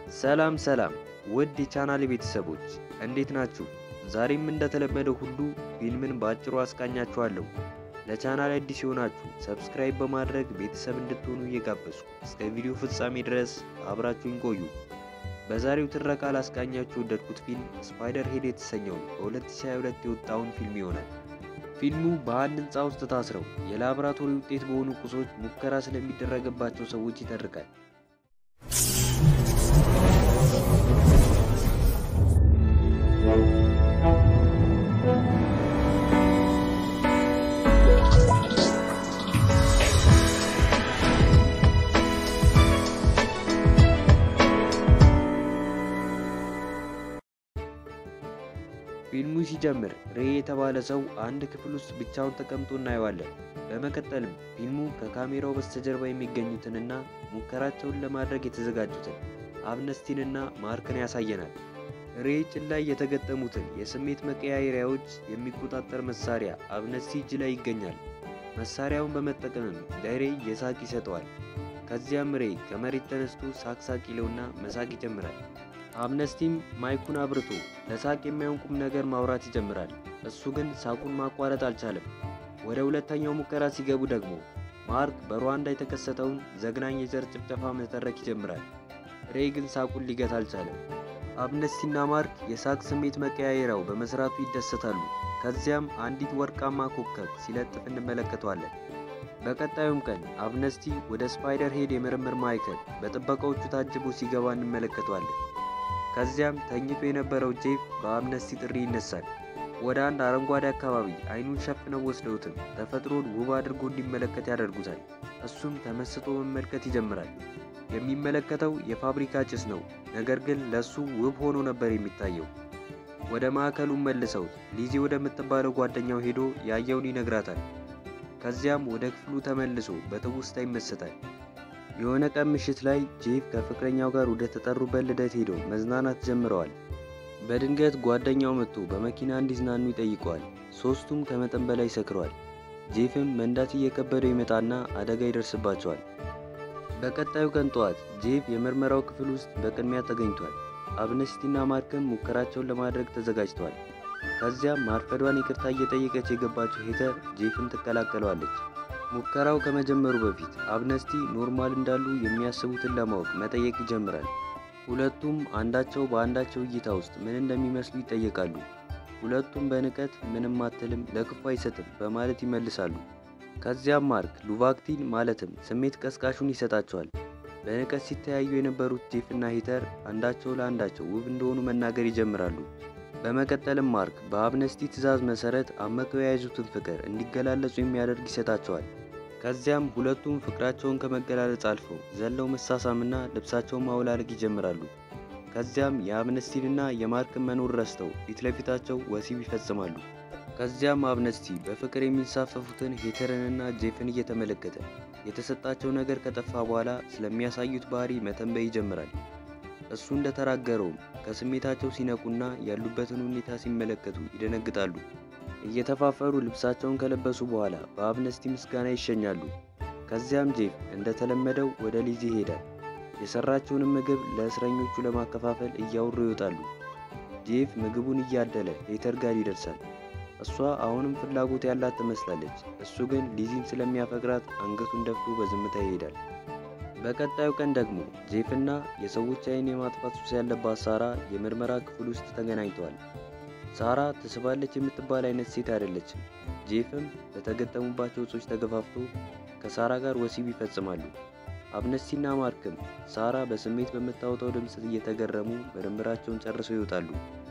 ሰላም ውድ የቻናሌ ቤተሰቦች እንዴት ናችሁ? ዛሬም እንደተለመደው ሁሉ ፊልምን በአጭሩ አስቃኛችኋለሁ። ለቻናሌ አዲስ የሆናችሁ ሰብስክራይብ በማድረግ ቤተሰብ እንድትሆኑ እየጋበዝኩ እስከ ቪዲዮ ፍጻሜ ድረስ አብራችሁኝ ቆዩ። በዛሬው ትረካ ላስቃኛችሁ የወደድኩት ፊልም ስፓይደር ሄድ የተሰኘውን በ2022 የወጣውን ፊልም ይሆናል። ፊልሙ በአንድ ህንፃ ውስጥ ታስረው የላብራቶሪ ውጤት በሆኑ ቁሶች ሙከራ ስለሚደረግባቸው ሰዎች ይተርካል። ፊልሙ ሲጀምር ሬይ የተባለ ሰው አንድ ክፍል ውስጥ ብቻውን ተቀምጦ እናየዋለን። በመቀጠልም ፊልሙ ከካሜራው በስተጀርባ የሚገኙትንና ሙከራቸውን ለማድረግ የተዘጋጁትን አብነስቲንና ማርክን ያሳየናል። ሬይ ጭን ላይ የተገጠሙትን የስሜት መቀያየሪያዎች የሚቆጣጠር መሳሪያ አብነስቲ እጅ ላይ ይገኛል። መሳሪያውን በመጠቀምም ለሬይ የሳቅ ይሰጠዋል። ከዚያም ሬይ ከመሬት ተነስቶ ሳቅ ይለውና መሳቅ ይጀምራል። አብነስቲም ማይኩን አብርቶ ለሳቅ የማይሆን ቁም ነገር ማውራት ይጀምራል። እሱ ግን ሳቁን ማቋረጥ አልቻለም። ወደ ሁለተኛው ሙከራ ሲገቡ ደግሞ ማርክ በሩዋንዳ የተከሰተውን ዘግናኝ የዘር ጭፍጨፋ መተረክ ይጀምራል። ሬይ ግን ሳቁን ሊገታ አልቻለም። አብነስቲና ማርክ የሳቅ ስሜት መቀያየሪያው በመስራቱ ይደሰታሉ። ከዚያም አንዲት ወርቃማ ኮከብ ሲለጥፍ እንመለከተዋለን። በቀጣዩም ቀን አብነስቲ ወደ ስፓይደር ሄድ የምርምር ማዕከል በጥበቃዎቹ ታጅቦ ሲገባ እንመለከተዋለን። ከዚያም ተኝቶ የነበረው ጄፍ በአብነስቲ ጥሪ ይነሳል። ወደ አንድ አረንጓዴ አካባቢ አይኑን ሸፍነው ወስደውትም ተፈጥሮን ውብ አድርጎ እንዲመለከት ያደርጉታል። እሱም ተመስጦ መመልከት ይጀምራል። የሚመለከተው የፋብሪካ ጭስ ነው፣ ነገር ግን ለሱ ውብ ሆኖ ነበር የሚታየው። ወደ ማዕከሉ መልሰውት ሊዚ ወደምትባለው ጓደኛው ሄዶ ያየውን ይነግራታል። ከዚያም ወደ ክፍሉ ተመልሶ በትውስታ ይመሰታል። የሆነ ቀን ምሽት ላይ ጄፍ ከፍቅረኛው ጋር ወደ ተጠሩበት ልደት ሄዶ መዝናናት ጀምረዋል። በድንገት ጓደኛው መጥቶ በመኪና እንዲዝናኑ ይጠይቀዋል። ሶስቱም ከመጠን በላይ ሰክረዋል። ጄፍም መንዳት እየከበደው ይመጣና አደጋ ይደርስባቸዋል። በቀጣዩ ቀን ጠዋት ጄፍ የምርመራው ክፍል ውስጥ በቅድሚያ ተገኝቷል። አብነስቲና ማርክም ሙከራቸውን ለማድረግ ተዘጋጅተዋል። ከዚያም ማርፈዷን ይቅርታ እየጠየቀች የገባችው ሄተር ጄፍን ትቀላቀለዋለች። ሙከራው ከመጀመሩ በፊት አብነስቲ ኖርማል እንዳሉ የሚያስቡትን ለማወቅ መጠየቅ ይጀምራል። ሁለቱም አንዳቸው በአንዳቸው እይታ ውስጥ ምን እንደሚመስሉ ይጠየቃሉ። ሁለቱም በንቀት ምንም አትልም፣ ለክፉ አይሰጥም በማለት ይመልሳሉ። ከዚያም ማርክ ሉቫክቲን ማለትም ስሜት ቀስቃሹን ይሰጣቸዋል። በንቀት ሲተያዩ የነበሩት ጄፍና ሂተር አንዳቸው ለአንዳቸው ውብ እንደሆኑ መናገር ይጀምራሉ። በመቀጠልም ማርክ በአብነስቲ ትዕዛዝ መሰረት አመቀው የያዙትን ፍቅር እንዲገላለጹ የሚያደርግ ይሰጣቸዋል። ከዚያም ሁለቱም ፍቅራቸውን ከመገላለጽ አልፈው ዘለው መሳሳምና ልብሳቸውን ማውላለቅ ይጀምራሉ። ከዚያም የአብነስቲንና የማርክን መኖር ረስተው ፊት ለፊታቸው ወሲብ ይፈጽማሉ። ከዚያም አብነስቲ በፍቅር የሚንሳፈፉትን ሄተርንና ጄፍን እየተመለከተ የተሰጣቸው ነገር ከጠፋ በኋላ ስለሚያሳዩት ባህሪ መተንበይ ይጀምራል። እሱ እንደተናገረውም ከስሜታቸው ሲነቁና ያሉበትን ሁኔታ ሲመለከቱ ይደነግጣሉ። እየተፋፈሩ ልብሳቸውን ከለበሱ በኋላ በአብነስቲ ምስጋና ይሸኛሉ። ከዚያም ጄፍ እንደተለመደው ወደ ሊዚ ይሄዳል። የሰራችውንም ምግብ ለእስረኞቹ ለማከፋፈል እያወሩ ይወጣሉ። ጄፍ ምግቡን እያደለ ሄተር ጋር ይደርሳል። እሷ አሁንም ፍላጎት ያላት ትመስላለች። እሱ ግን ሊዚን ስለሚያፈቅራት አንገቱን ደፍቶ በዝምታ ይሄዳል። በቀጣዩ ቀን ደግሞ ጄፍና የሰዎች አይን የማጥፋት ሱስ ያለባት ሳራ የምርመራ ክፍል ውስጥ ተገናኝተዋል። ሳራ ትስባለች የምትባል አይነት ሴት አይደለችም። ጄፍም በተገጠሙባቸው እጾች ተገፋፍቶ ከሳራ ጋር ወሲብ ይፈጽማሉ። አብነስቲና ማርክም ሳራ በስሜት በምታወጣው ድምፅ እየተገረሙ ምርመራቸውን ጨርሰው ይወጣሉ።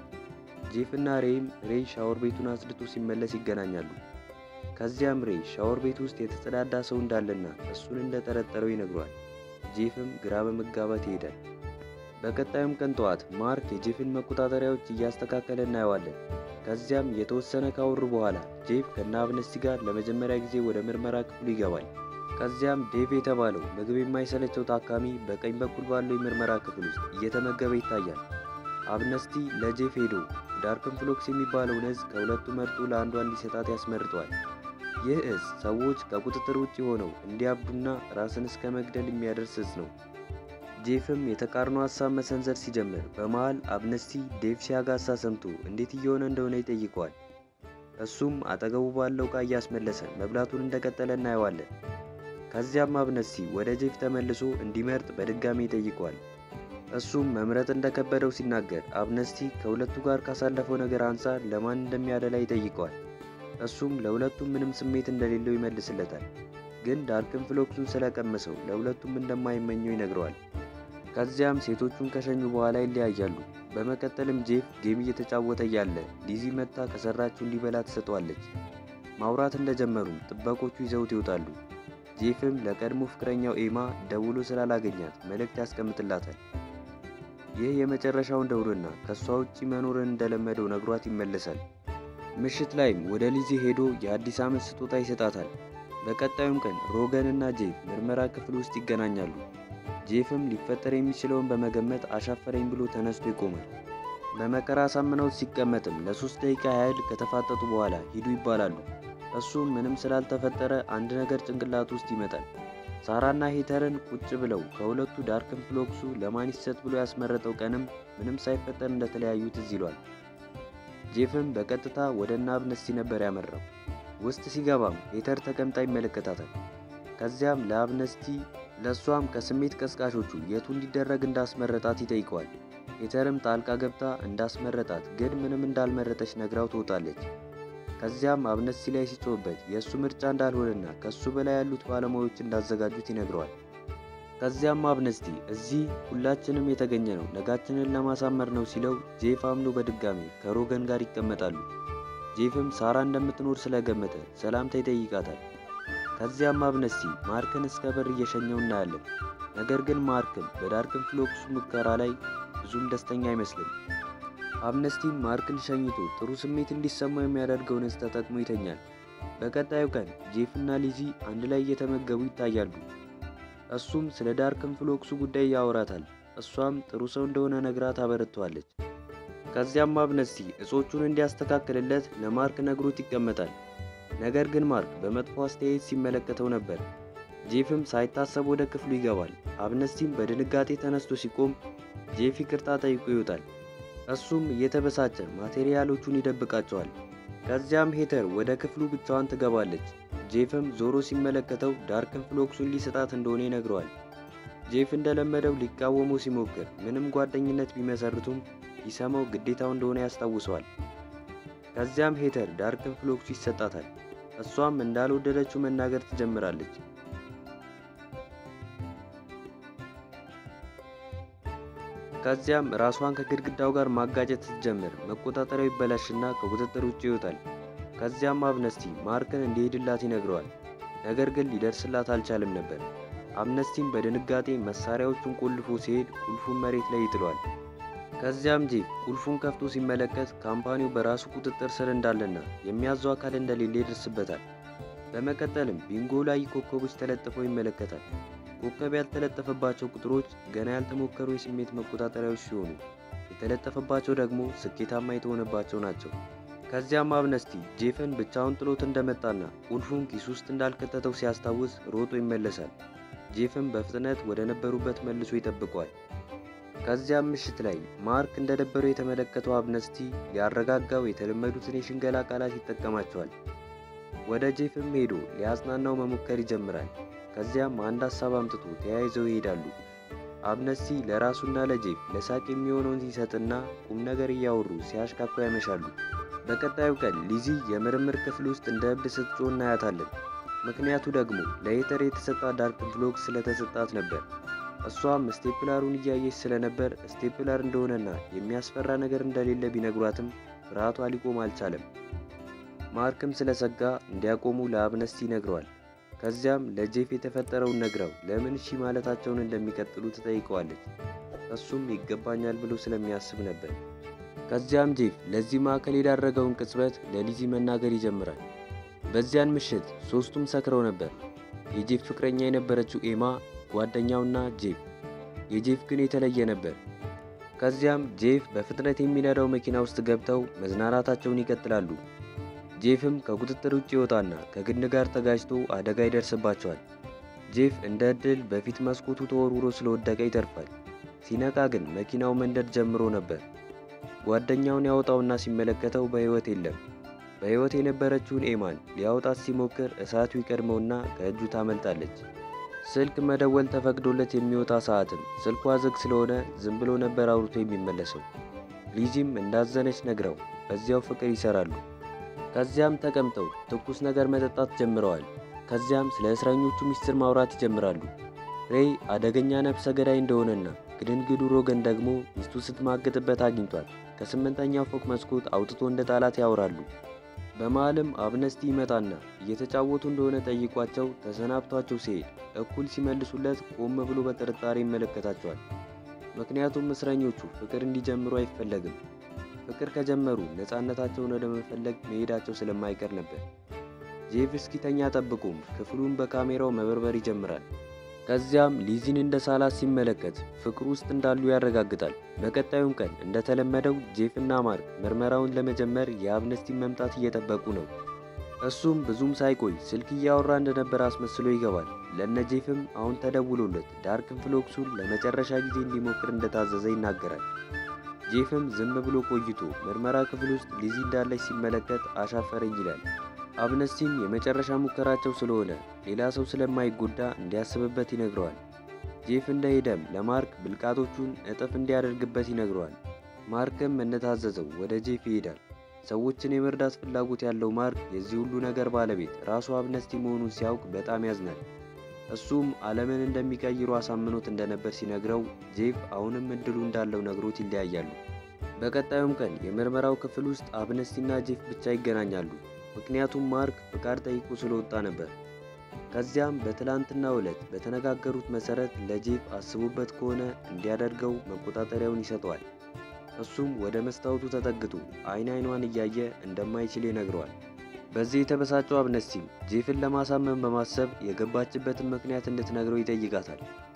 ጄፍና ሬይ ሻወር ቤቱን አጽድቶ ሲመለስ ይገናኛሉ። ከዚያም ሬይ ሻወር ቤት ውስጥ የተጸዳዳ ሰው እንዳለና እሱን እንደጠረጠረው ይነግሯል። ጄፍም ግራ በመጋባት ይሄዳል። በቀጣዩም ቀን ጠዋት ማርክ የጄፍን መቆጣጠሪያዎች እያስተካከለ እናየዋለን። ከዚያም የተወሰነ ካወሩ በኋላ ጄፍ ከነ አብነስቲ ጋር ለመጀመሪያ ጊዜ ወደ ምርመራ ክፍሉ ይገባል። ከዚያም ዴቭ የተባለው ምግብ የማይሰለቸው ታካሚ በቀኝ በኩል ባለው የምርመራ ክፍል ውስጥ እየተመገበ ይታያል። አብነስቲ ለጄፍ ሄዶ ዳርክን ፍሎክስ የሚባለውን እጽ ከሁለቱ መርጦ ለአንዷ እንዲሰጣት ያስመርጠዋል። ይህ እጽ ሰዎች ከቁጥጥር ውጭ ሆነው እንዲያብዱና ራስን እስከ መግደል የሚያደርስ እጽ ነው። ጄፍም የተቃርኖ ሀሳብ መሰንዘር ሲጀምር በመሃል አብነስቲ ዴቭ ሲያጋሳ ሰምቶ እንዴት እየሆነ እንደሆነ ይጠይቀዋል። እሱም አጠገቡ ባለው ዕቃ እያስመለሰ መብላቱን እንደቀጠለ እናየዋለን። ከዚያም አብነስቲ ወደ ጄፍ ተመልሶ እንዲመርጥ በድጋሚ ይጠይቀዋል። እሱም መምረጥ እንደከበደው ሲናገር አብነስቲ ከሁለቱ ጋር ካሳለፈው ነገር አንጻር ለማን እንደሚያደላ ይጠይቀዋል። እሱም ለሁለቱም ምንም ስሜት እንደሌለው ይመልስለታል። ግን ዳርክን ፍሎክሱን ስለቀመሰው ለሁለቱም እንደማይመኘው ይነግረዋል። ከዚያም ሴቶቹን ከሸኙ በኋላ ይለያያሉ። በመቀጠልም ጄፍ ጌም እየተጫወተ እያለ ሊዚ መጥታ ከሰራችው እንዲበላ ትሰጠዋለች። ማውራት እንደጀመሩም ጥበቆቹ ይዘውት ይወጣሉ። ጄፍም ለቀድሞ ፍቅረኛው ኤማ ደውሎ ስላላገኛት መልእክት ያስቀምጥላታል። ይህ የመጨረሻው እንደሆነና ከሷ ውጪ መኖርን እንደለመደው ነግሯት ይመለሳል። ምሽት ላይም ወደ ሊዚ ሄዶ የአዲስ ዓመት ስጦታ ይሰጣታል። በቀጣዩም ቀን ሮገን እና ጄፍ ምርመራ ክፍል ውስጥ ይገናኛሉ። ጄፍም ሊፈጠር የሚችለውን በመገመት አሻፈረኝ ብሎ ተነስቶ ይቆማል። በመከራ አሳምነውት ሲቀመጥም ለ3 ደቂቃ ያህል ከተፋጠጡ በኋላ ሂዱ ይባላሉ። እሱም ምንም ስላልተፈጠረ አንድ ነገር ጭንቅላቱ ውስጥ ይመጣል። ሳራና ሄተርን ቁጭ ብለው ከሁለቱ ዳርክን ፍሎክሱ ለማን ይሰጥ ብሎ ያስመረጠው ቀንም ምንም ሳይፈጠር እንደተለያዩ ትዝ ይሏል። ጄፍም በቀጥታ ወደ አብነስቲ ነበር ያመራው። ውስጥ ሲገባም ሄተር ተቀምጣ ይመለከታታል። ከዚያም ለአብነስቲ ለሷም ከስሜት ቀስቃሾቹ የቱ እንዲደረግ እንዳስመረጣት ይጠይቀዋል። ሄተርም ጣልቃ ገብታ እንዳስመረጣት ግን ምንም እንዳልመረጠች ነግራው ትወጣለች። ከዚያም አብነስቲ ላይ ሲጮህበት የእሱ ምርጫ እንዳልሆነና ከሱ በላይ ያሉት ባለሙያዎች እንዳዘጋጁት ይነግረዋል። ከዚያም አብነስቲ እዚህ ሁላችንም የተገኘ ነው ነጋችንን ለማሳመር ነው ሲለው ጄፍ አምኖ በድጋሚ ከሮገን ጋር ይቀመጣሉ። ጄፍም ሳራ እንደምትኖር ስለገመተ ሰላምታ ይጠይቃታል። ከዚያም አብነስቲ ማርክን እስከ በር እየሸኘው እናያለን። ነገር ግን ማርክም በዳርክን ፍሎክሱ ሙከራ ላይ ብዙም ደስተኛ አይመስልም። አብነስቲም ማርክን ሸኝቶ ጥሩ ስሜት እንዲሰማው የሚያደርገውን እጽ ተጠቅሞ ይተኛል። በቀጣዩ ቀን ጄፍ እና ሊዚ አንድ ላይ እየተመገቡ ይታያሉ። እሱም ስለ ዳርክን ፍሎክሱ ጉዳይ ያወራታል። እሷም ጥሩ ሰው እንደሆነ ነግራት አበረታዋለች። ከዚያም አብነስቲ እጾቹን እንዲያስተካክልለት ለማርክ ነግሮት ይቀመጣል። ነገር ግን ማርክ በመጥፎ አስተያየት ሲመለከተው ነበር። ጄፍም ሳይታሰብ ወደ ክፍሉ ይገባል። አብነስቲም በድንጋጤ ተነስቶ ሲቆም ጄፍ ይቅርታ ጠይቆ ይወጣል። እሱም እየተበሳጨ ማቴሪያሎቹን ይደብቃቸዋል። ከዚያም ሄተር ወደ ክፍሉ ብቻዋን ትገባለች። ጄፍም ዞሮ ሲመለከተው ዳርክን ፍሎክሱን ሊሰጣት እንደሆነ ይነግረዋል። ጄፍ እንደለመደው ሊቃወመው ሲሞክር ምንም ጓደኝነት ቢመሰርቱም ይሰማው ግዴታው እንደሆነ ያስታውሰዋል። ከዚያም ሄተር ዳርክን ፍሎክሱ ይሰጣታል። እሷም እንዳልወደደችው መናገር ትጀምራለች። ከዚያም ራሷን ከግድግዳው ጋር ማጋጨት ስትጀምር መቆጣጠሪያው ይበላሽና ከቁጥጥር ውጭ ይወጣል። ከዚያም አብነስቲ ማርክን እንዲሄድላት ይነግረዋል። ነገር ግን ሊደርስላት አልቻለም ነበር። አብነስቲም በድንጋጤ መሳሪያዎቹን ቆልፎ ሲሄድ ቁልፉን መሬት ላይ ይጥሏል። ከዚያም ጄፍ ቁልፉን ከፍቶ ሲመለከት ካምፓኒው በራሱ ቁጥጥር ስር እንዳለና የሚያዘው አካል እንደሌለ ይደርስበታል። በመቀጠልም ቢንጎ ላይ ኮከቦች ተለጥፈው ይመለከታል። ኮከብ ያልተለጠፈባቸው ቁጥሮች ገና ያልተሞከሩ የስሜት መቆጣጠሪያዎች ሲሆኑ የተለጠፈባቸው ደግሞ ስኬታማ የተሆነባቸው ናቸው። ከዚያም አብነስቲ ጄፍን ብቻውን ጥሎት እንደመጣና ቁልፉን ኪስ ውስጥ እንዳልከተተው ሲያስታውስ ሮጦ ይመለሳል። ጄፍም በፍጥነት ወደ ነበሩበት መልሶ ይጠብቀዋል። ከዚያም ምሽት ላይ ማርክ እንደደበረው የተመለከተው አብነስቲ ሊያረጋጋው የተለመዱትን የሽንገላ ቃላት ይጠቀማቸዋል። ወደ ጄፍም ሄዶ ሊያጽናናው መሞከር ይጀምራል። ከዚያም አንድ ሀሳብ አምጥቶ ተያይዘው ይሄዳሉ። አብነስቲ ለራሱና ለጄፍ ለሳቅ የሚሆነውን ሲሰጥና ቁም ነገር እያወሩ ሲያሽካኩ ያመሻሉ። በቀጣዩ ቀን ሊዚ የምርምር ክፍል ውስጥ እንደ እብድ ስትጮህ እናያታለን። ምክንያቱ ደግሞ ለሄተር የተሰጣት ዳርክን ፍሎክስ ስለተሰጣት ነበር። እሷም ስቴፕላሩን እያየች ስለነበር ስቴፕላር እንደሆነና የሚያስፈራ ነገር እንደሌለ ቢነግሯትም ፍርሃቷ ሊቆም አልቻለም። ማርክም ስለሰጋ እንዲያቆሙ ለአብነስቲ ይነግረዋል። ከዚያም ለጄፍ የተፈጠረውን ነግረው ለምን እሺ ማለታቸውን እንደሚቀጥሉ ትጠይቀዋለች። እሱም ይገባኛል ብሎ ስለሚያስብ ነበር። ከዚያም ጄፍ ለዚህ ማዕከል የዳረገውን ቅጽበት ለሊዚ መናገር ይጀምራል። በዚያን ምሽት ሶስቱም ሰክረው ነበር። የጄፍ ፍቅረኛ የነበረችው ኤማ፣ ጓደኛውና ጄፍ። የጄፍ ግን የተለየ ነበር። ከዚያም ጄፍ በፍጥነት የሚነዳው መኪና ውስጥ ገብተው መዝናናታቸውን ይቀጥላሉ። ጄፍም ከቁጥጥር ውጭ ይወጣና ከግንድ ጋር ተጋጭቶ አደጋ ይደርስባቸዋል። ጄፍ እንደ ዕድል በፊት መስኮቱ ተወርውሮ ስለወደቀ ይተርፋል። ሲነቃ ግን መኪናው መንደድ ጀምሮ ነበር። ጓደኛውን ያወጣውና ሲመለከተው በሕይወት የለም። በሕይወት የነበረችውን ኤማን ሊያወጣት ሲሞክር እሳቱ ይቀድመውና ከእጁ ታመልጣለች። ስልክ መደወል ተፈቅዶለት የሚወጣ ሰዓትም ስልኳ ዝግ ስለሆነ ዝም ብሎ ነበር አውርቶ የሚመለሰው። ሊዚም እንዳዘነች ነግረው በዚያው ፍቅር ይሰራሉ። ከዚያም ተቀምጠው ትኩስ ነገር መጠጣት ጀምረዋል። ከዚያም ስለ እስረኞቹ ሚስጥር ማውራት ይጀምራሉ። ሬይ አደገኛ ነፍሰ ገዳይ እንደሆነና ግድንግዱ ሮገን ደግሞ ሚስቱ ስትማግጥበት አግኝቷል። ከ8ኛው ፎቅ መስኮት አውጥቶ እንደ ጣላት ያወራሉ። በመሃልም አብነስቲ ይመጣና እየተጫወቱ እንደሆነ ጠይቋቸው ተሰናብቷቸው ሲሄድ እኩል ሲመልሱለት ቆም ብሎ በጥርጣሬ ይመለከታቸዋል። ምክንያቱም እስረኞቹ ፍቅር እንዲጀምሩ አይፈለግም። ፍቅር ከጀመሩ ነፃነታቸውን ወደ መፈለግ መሄዳቸው ስለማይቀር ነበር። ጄፍ እስኪተኛ ጠብቆም ክፍሉን በካሜራው መበርበር ይጀምራል። ከዚያም ሊዚን እንደ ሳላት ሲመለከት ፍቅር ውስጥ እንዳሉ ያረጋግጣል። በቀጣዩም ቀን እንደተለመደው ጄፍ እና ማርክ ምርመራውን ለመጀመር የአብነስቲን መምጣት እየጠበቁ ነው። እሱም ብዙም ሳይቆይ ስልክ እያወራ እንደነበር አስመስሎ ይገባል። ለነ ጄፍም አሁን ተደውሎለት ዳርክን ፍሎክሱን ለመጨረሻ ጊዜ እንዲሞክር እንደታዘዘ ይናገራል። ጄፍም ዝም ብሎ ቆይቶ ምርመራ ክፍል ውስጥ ሊዚ እንዳለች ሲመለከት አሻፈረኝ ይላል። አብነስቲም የመጨረሻ ሙከራቸው ስለሆነ ሌላ ሰው ስለማይጎዳ እንዲያስብበት ይነግረዋል። ጄፍ እንደሄደም ለማርክ ብልቃጦቹን እጥፍ እንዲያደርግበት ይነግረዋል። ማርክም እንደታዘዘው ወደ ጄፍ ይሄዳል። ሰዎችን የመርዳት ፍላጎት ያለው ማርክ የዚህ ሁሉ ነገር ባለቤት ራሱ አብነስቲ መሆኑን ሲያውቅ በጣም ያዝናል። እሱም ዓለምን እንደሚቀይሩ አሳምኖት እንደነበር ሲነግረው ጄፍ አሁንም እድሉ እንዳለው ነግሮት ይለያያሉ። በቀጣዩም ቀን የምርመራው ክፍል ውስጥ አብነስቲና ጄፍ ብቻ ይገናኛሉ። ምክንያቱም ማርክ ፍቃድ ጠይቆ ስለወጣ ነበር። ከዚያም በትላንትናው ዕለት በተነጋገሩት መሰረት ለጄፍ አስቦበት ከሆነ እንዲያደርገው መቆጣጠሪያውን ይሰጠዋል። እሱም ወደ መስታወቱ ተጠግቶ አይኗን እያየ እንደማይችል ይነግረዋል። በዚህ የተበሳጨው አብነስቲም ጄፍን ለማሳመን በማሰብ የገባችበትን ምክንያት እንድትነግረው ይጠይቃታል።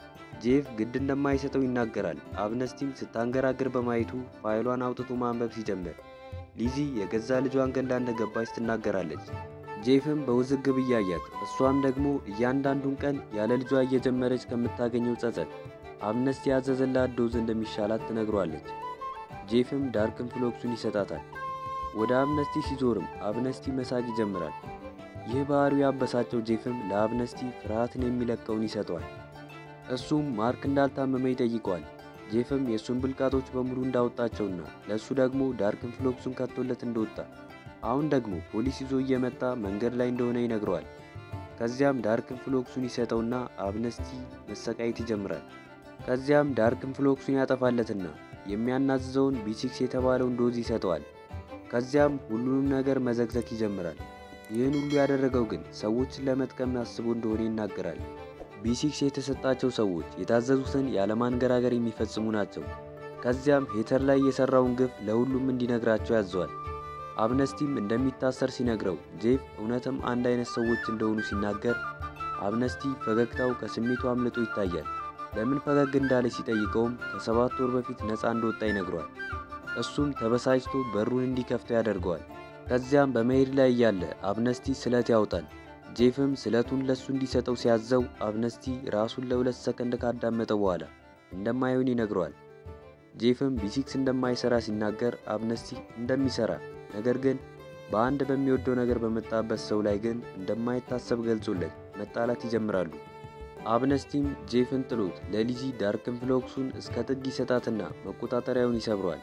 ጄፍ ግድ እንደማይሰጠው ይናገራል። አብነስቲም ስታንገራግር በማየቱ ፋይሏን አውጥቶ ማንበብ ሲጀምር ሊዚ የገዛ ልጇን ገላ እንደገባች ትናገራለች። ጄፍም በውዝግብ እያያት እሷም ደግሞ እያንዳንዱን ቀን ያለ ልጇ እየጀመረች ከምታገኘው ጸጸት አብነስቲ ያዘዘላት ዶዝ እንደሚሻላት ትነግሯለች። ጄፍም ዳርክን ፍሎክሱን ይሰጣታል። ወደ አብነስቲ ሲዞርም አብነስቲ መሳቅ ይጀምራል። ይህ ባህሪው ያበሳጨው ጄፍም ለአብነስቲ ፍርሃትን የሚለቀውን ይሰጠዋል። እሱም ማርክ እንዳልታመመ ይጠይቀዋል። ጄፍም የእሱን ብልቃጦች በሙሉ እንዳወጣቸውና ለእሱ ደግሞ ዳርክን ፍሎክሱን ከቶለት እንደወጣ አሁን ደግሞ ፖሊስ ይዞ እየመጣ መንገድ ላይ እንደሆነ ይነግረዋል። ከዚያም ዳርክን ፍሎክሱን ይሰጠውና አብነስቲ መሰቃየት ይጀምራል። ከዚያም ዳርክን ፍሎክሱን ያጠፋለትና የሚያናዝዘውን ቢ6 የተባለውን ዶዝ ይሰጠዋል። ከዚያም ሁሉንም ነገር መዘግዘግ ይጀምራል። ይህን ሁሉ ያደረገው ግን ሰዎችን ለመጥቀም አስቦ እንደሆነ ይናገራል። ቢ6 የተሰጣቸው ሰዎች የታዘዙትን ያለማንገራገር የሚፈጽሙ ናቸው። ከዚያም ሄተር ላይ የሰራውን ግፍ ለሁሉም እንዲነግራቸው ያዘዋል። አብነስቲም እንደሚታሰር ሲነግረው ጄፍ እውነትም አንድ አይነት ሰዎች እንደሆኑ ሲናገር አብነስቲ ፈገግታው ከስሜቱ አምልጦ ይታያል። ለምን ፈገግ እንዳለ ሲጠይቀውም ከ7 ወር በፊት ነፃ እንደወጣ ይነግረዋል። እሱም ተበሳጭቶ በሩን እንዲከፍተው ያደርገዋል። ከዚያም በመሄድ ላይ እያለ አብነስቲ ስለት ያወጣል። ጄፍም ስለቱን ለሱ እንዲሰጠው ሲያዘው አብነስቲ ራሱን ለ2 ሰከንድ ካዳመጠ በኋላ እንደማይሆን ይነግረዋል። ጄፍም ቢ6 እንደማይሰራ ሲናገር አብነስቲ እንደሚሰራ ነገር ግን በአንድ በሚወደው ነገር በመጣበት ሰው ላይ ግን እንደማይታሰብ ገልጾለት መጣላት ይጀምራሉ። አብነስቲም ጄፍን ጥሎት ለሊዚ ዳርክን ፍሎክሱን እስከ ጥግ ይሰጣትና መቆጣጠሪያውን ይሰብረዋል።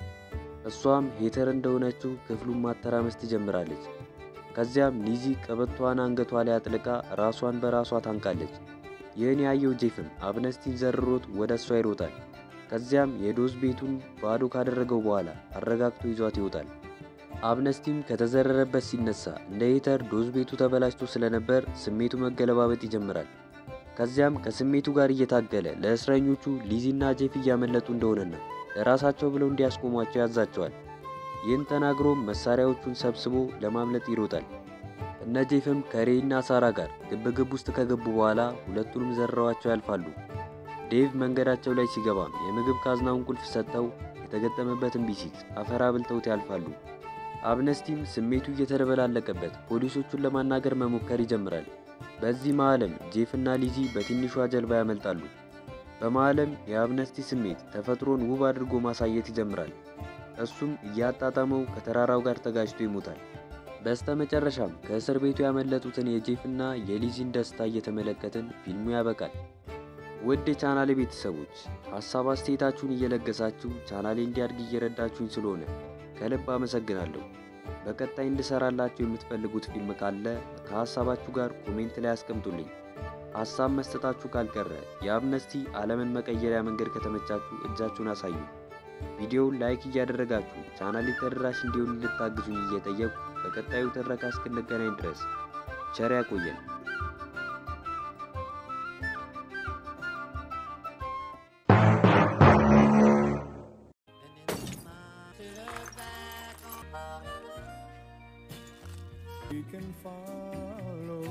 እሷም ሄተር እንደሆነችው ክፍሉን ማተራመስ ትጀምራለች። ከዚያም ሊዚ ቀበቷን አንገቷ ላይ አጥልቃ ራሷን በራሷ ታንቃለች። ይህን ያየው ጄፍም አብነስቲን ዘርሮት ወደ እሷ ይሮጣል። ከዚያም የዶዝ ቤቱን ባዶ ካደረገው በኋላ አረጋግቶ ይዟት ይወጣል። አብነስቲም ከተዘረረበት ሲነሳ እንደ ሄተር ዶዝ ቤቱ ተበላሽቶ ስለነበር ስሜቱ መገለባበጥ ይጀምራል። ከዚያም ከስሜቱ ጋር እየታገለ ለእስረኞቹ ሊዚና ጄፍ እያመለጡ እንደሆነና ለራሳቸው ብለው እንዲያስቆሟቸው ያዛቸዋል። ይህን ተናግሮም መሳሪያዎቹን ሰብስቦ ለማምለጥ ይሮጣል። እነ ጄፍም ከሬይና ሳራ ጋር ግብግብ ውስጥ ከገቡ በኋላ ሁለቱንም ዘርረዋቸው ያልፋሉ። ዴቭ መንገዳቸው ላይ ሲገባም የምግብ ካዝናውን ቁልፍ ሰጥተው የተገጠመበትን ቢ6 አፈር አብልተውት ያልፋሉ። አብነስቲም ስሜቱ እየተደበላለቀበት ፖሊሶቹን ለማናገር መሞከር ይጀምራል። በዚህ መሃልም ጄፍና ሊዚ በትንሿ ጀልባ ያመልጣሉ። በመሃልም የአምነስቲ ስሜት ተፈጥሮን ውብ አድርጎ ማሳየት ይጀምራል። እሱም እያጣጣመው ከተራራው ጋር ተጋጭቶ ይሞታል። በስተመጨረሻም ከእስር ቤቱ ያመለጡትን የጄፍና የሊዚን ደስታ እየተመለከትን ፊልሙ ያበቃል። ውድ የቻናሌ ቤተሰቦች ሐሳብ አስተያየታችሁን እየለገሳችሁ ቻናሌ እንዲያድግ እየረዳችሁኝ ስለሆነ ከልብ አመሰግናለሁ። በቀጣይ እንድሰራላችሁ የምትፈልጉት ፊልም ካለ ከሐሳባችሁ ጋር ኮሜንት ላይ አስቀምጡልኝ። ሐሳብ መስጠታችሁ ካልቀረ የአምነስቲ ዓለምን መቀየሪያ መንገድ ከተመቻችሁ እጃችሁን አሳዩ። ቪዲዮውን ላይክ እያደረጋችሁ ቻናሌ ተደራሽ እንዲሆን ልታግዙኝ እየጠየቁ በቀጣዩ ትረካ እስክንገናኝ ድረስ ቸር ያቆየን። We can follow.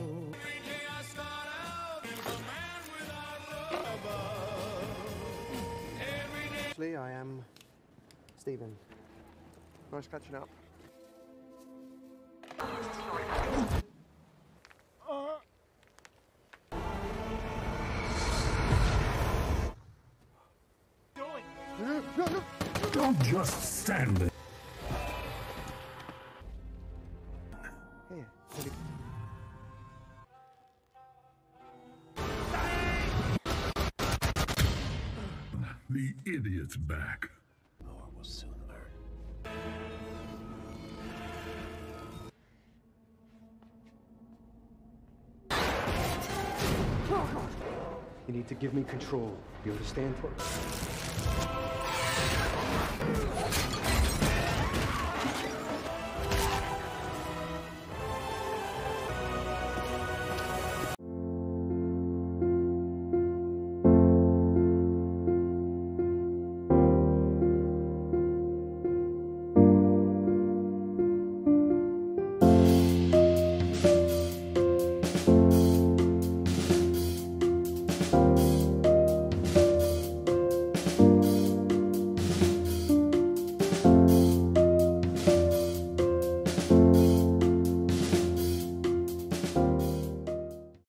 Actually, I am Stephen. Nice catching up. Don't just stand there. Here, take it. The idiot's back. More will soon learn. You need to give me control. You understand?